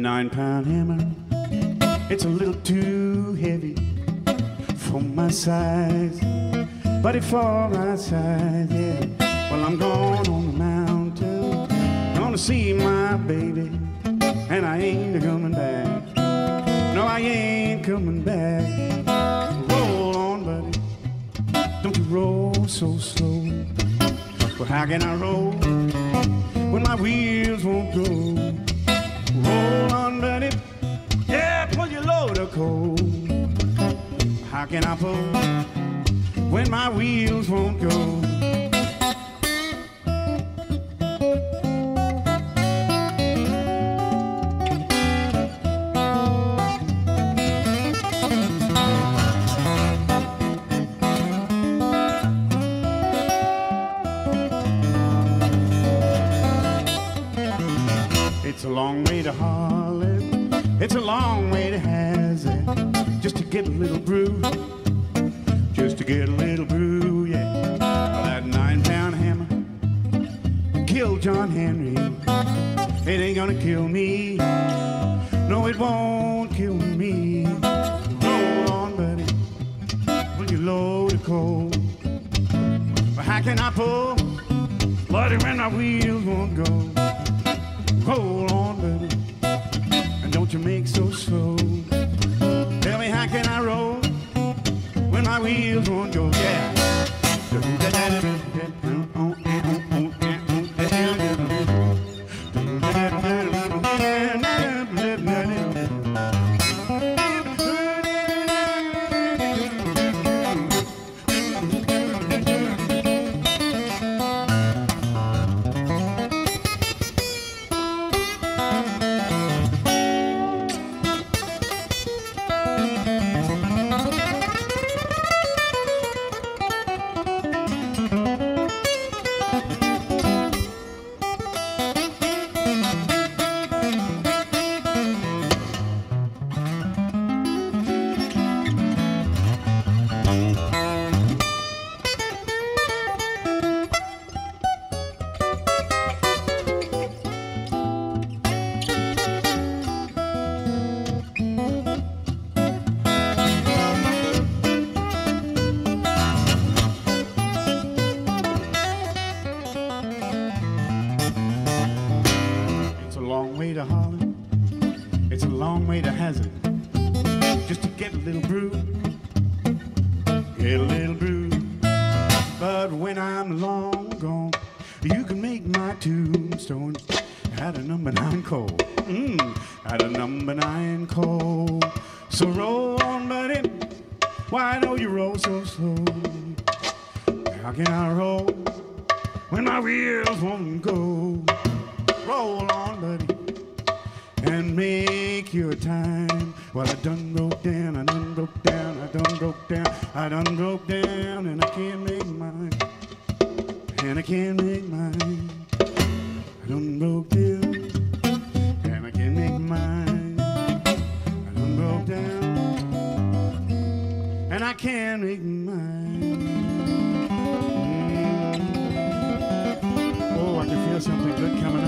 9-pound hammer, it's a little too heavy for my size, but it for my size, yeah. Well, I'm going on the mountain, gonna see my baby, and I ain't coming back. No, I ain't coming back. Roll on, buddy, don't you roll so slow. Well, how can I roll when my wheels won't go? Roll on, buddy, yeah, pull your load of coal. How can I pull when my wheels won't go? It's a long way to Harlem, it's a long way to Hazard, just to get a little brew, just to get a little brew, yeah. Well, that 9-pound hammer killed John Henry. It ain't gonna kill me, no, it won't kill me. Roll on, buddy, will you load of coal? Well, how can I pull, buddy, when my wheels won't go? Roll on, buddy, and don't you make so slow. Tell me, how can I roll when my wheels won't go? Yeah. Way to Harlem, it's a long way to Hazard, just to get a little brew, get a little brew. But when I'm long gone, you can make my tombstone at a number 9 coal, at a number 9 coal. So roll on, buddy, why don't you roll so slow? How can I roll when my wheels won't go? Roll on, buddy, and make your time. Well, I done broke down, I done broke down, I done broke down, I done broke down, and I can't make mine, and I can't make mine. I done broke down, and I can't make mine. I done broke down, and I can't make mine. Oh, I can feel something good coming